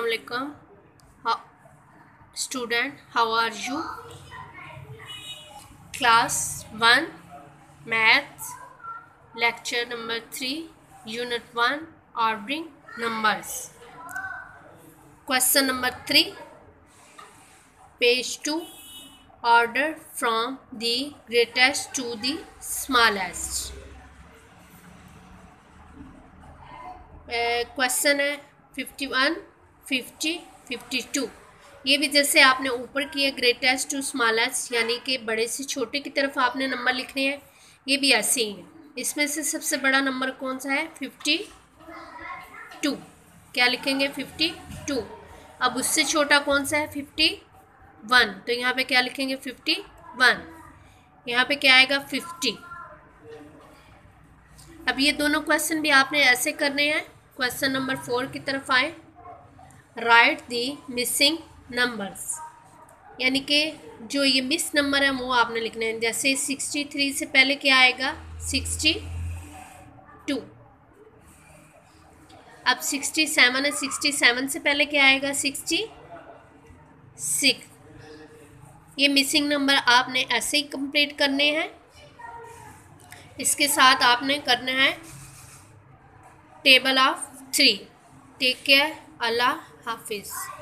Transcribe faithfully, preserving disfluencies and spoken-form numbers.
Assalamualaikum student, how are you? Class one Maths, lecture number three, unit one, ordering numbers. Question number three, page two, order from the greatest to the smallest. Question है fifty one, fifty, fifty two. ये भी जैसे आपने ऊपर किए greatest two smallest, यानी कि बड़े से छोटे की तरफ आपने नंबर लिखने हैं, ये भी ऐसे ही है। इसमें से सबसे बड़ा नंबर कौन सा है? Fifty two. क्या लिखेंगे? Fifty two. अब उससे छोटा कौन सा है? Fifty one. तो यहाँ पे क्या लिखेंगे? Fifty one. यहाँ पे क्या आएगा? फिफ्टी। अब ये दोनों क्वेश्चन भी आपने ऐसे करने हैं। क्वेश्चन नंबर फोर की तरफ आए। राइट दी मिसिंग नंबर्स, यानी कि जो ये मिस नंबर है वो आपने लिखने हैं। जैसे सिक्सटी थ्री से पहले क्या आएगा? Sixty two. अब सिक्सटी सेवन है, सिक्सटी सेवन से पहले क्या आएगा? Sixty six. ये मिसिंग नंबर आपने ऐसे ही कंप्लीट करने हैं। इसके साथ आपने करना है table of three. Take care, अल्लाह हाफिज़।